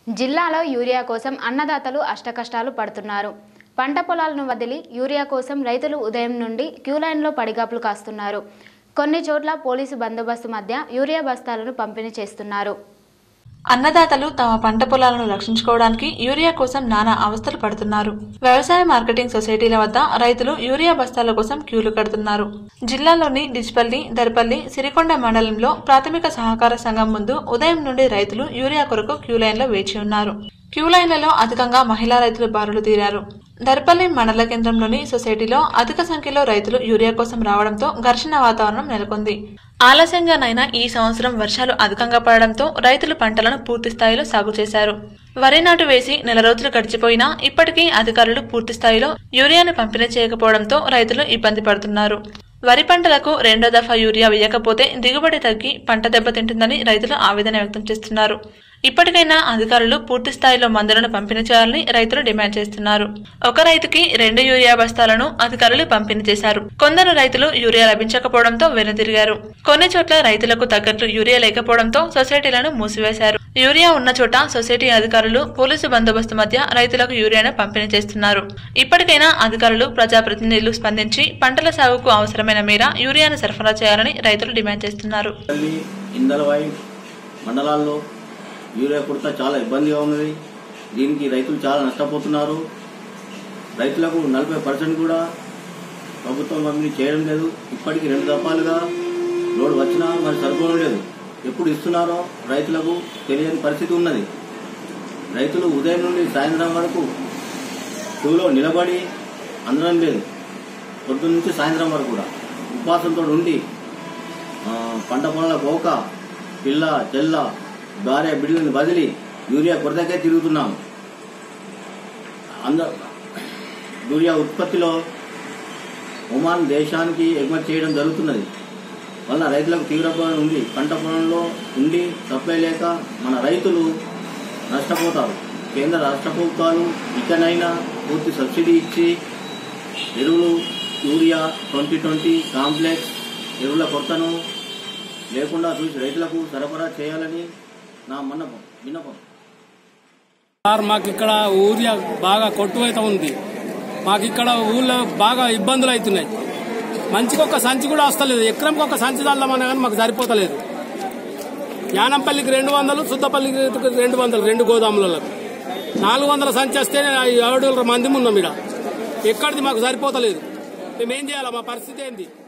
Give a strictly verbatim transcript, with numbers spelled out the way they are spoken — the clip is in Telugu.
జిల్లాలో యూరియా కోసం అన్నదాతలు అష్టకష్టాలు పడుతున్నారు. పంట పొలాలను వదిలి యూరియా కోసం రైతులు ఉదయం నుండి క్యూ లైన్లో పడిగాపులు కాస్తున్నారు. కొన్ని చోట్ల పోలీసు బందోబస్తు మధ్య యూరియా బస్తాలను పంపిణీ చేస్తున్నారు. అన్నదాతలు తమ పంట పొలాలను రక్షించుకోవడానికి యూరియా కోసం నానా అవస్థలు పడుతున్నారు. వ్యవసాయ మార్కెటింగ్ సొసైటీల వద్ద రైతులు యూరియా బస్తాల కోసం క్యూలు కడుతున్నారు. జిల్లాలోని డిచ్పల్లి, దర్పల్లి, సిరికొండ మండలంలో ప్రాథమిక సహకార సంఘం ముందు ఉదయం నుండి రైతులు యూరియా కొరకు క్యూ లైన్లో వేచి ఉన్నారు. క్యూ లైన్లలో అధికంగా మహిళా రైతులు బారులు తీరారు. దర్పల్లి మండల కేంద్రంలోని సొసైటీలో అధిక సంఖ్యలో రైతులు యూరియా కోసం రావడంతో ఘర్షణ వాతావరణం నెలకొంది. ఆలస్యంగానైనా ఈ సంవత్సరం వర్షాలు అధికంగా పడడంతో రైతులు పంటలను పూర్తి స్థాయిలో సాగు చేశారు. వరి నాటు వేసి నెల రోజులు గడిచిపోయినా ఇప్పటికీ అధికారులు పూర్తి స్థాయిలో యూరియాను పంపిణీ చేయకపోవడంతో రైతులు ఇబ్బంది పడుతున్నారు. వరి పంటలకు రెండో దఫా యూరియా వేయకపోతే దిగుబడి తగ్గి పంట దెబ్బతింటుందని రైతులు ఆవేదన వ్యక్తం చేస్తున్నారు. ఇప్పటికైనా అధికారులు పూర్తి స్థాయిలో మందులను పంపిణీ చేయాలని రైతులు డిమాండ్ చేస్తున్నారు. ఒక రైతుకి రెండు యూరియా బస్తాలను అధికారులు పంపిణీ చేశారు. కొందరు రైతులు యూరియా లభించకపోవడంతో వెనుతిరిగారు. కొన్ని చోట్ల రైతులకు తగ్గట్లు యూరియా లేకపోవడంతో సొసైటీలను మూసివేశారు. యూరియా ఉన్న చోట సొసైటీ అధికారులు పోలీసు బందోబస్తు మధ్య రైతులకు యూరియాను పంపిణీ చేస్తున్నారు. ఇప్పటికైనా అధికారులు, ప్రజాప్రతినిధులు స్పందించి పంటల సాగుకు అవసరమైన మేర యూరియాను సరఫరా చేయాలని రైతులు డిమాండ్ చేస్తున్నారు. మండలాల్లో యూరియా కొరత చాలా ఇబ్బందిగా ఉన్నది. దీనికి రైతులు చాలా నష్టపోతున్నారు. రైతులకు నలభై పర్సెంట్ కూడా ప్రభుత్వం పంపిణీ చేయడం లేదు. ఇప్పటికి రెండు దఫాలుగా లోడ్ వచ్చినా మరి సరిపోవడం లేదు. ఎప్పుడు ఇస్తున్నారో రైతులకు తెలియని పరిస్థితి ఉన్నది. రైతులు ఉదయం నుండి సాయంత్రం వరకు క్యూలో నిలబడి అందడం లేదు. పొద్దున్న నుంచి సాయంత్రం వరకు కూడా ఉపవాసంతో ఉండి పంట పొలాల పోక పిల్ల చెల్ల భార్య బిడ్డలను బదిలి యూరియా కొరతకే తిరుగుతున్నాము. అంద యూరియా ఉత్పత్తిలో ఒమాన్ దేశానికి ఎగుమతి చేయడం జరుగుతున్నది. వలన రైతులకు తీవ్రమైన ఉంది. పంట పొలంలో ఉండి సప్లై లేక మన రైతులు నష్టపోతారు. కేంద్ర రాష్ట్ర ప్రభుత్వాలు ఇకనైనా పూర్తి సబ్సిడీ ఇచ్చి ఎరువులు యూరియా ట్వంటీ ట్వంటీ కాంప్లెక్స్ ఎరువుల కొరతను లేకుండా చూసి రైతులకు సరఫరా చేయాలని నా మన్నపం విన్నపం. సార్ మాకు ఇక్కడ యూరియా బాగా కొట్టువైతే ఉంది. మాకు ఇక్కడ ఊళ్ళో బాగా ఇబ్బందులు అవుతున్నాయి. మంచిగా ఒక సంచి కూడా వస్తలేదు. ఎకరంకి ఒక సంచి చల్లమన్నా కానీ మాకు సరిపోతలేదు. యానంపల్లికి రెండు వందలు సుద్దపల్లికి రెండు వందలు రెండు గోదాములకు నాలుగు వందల సంచి వస్తే ఏడు మంది ఉన్నాం. ఇక్కడ ఎక్కడిది మాకు సరిపోతలేదు. మేమేం చేయాలా? మా పరిస్థితి ఏంది?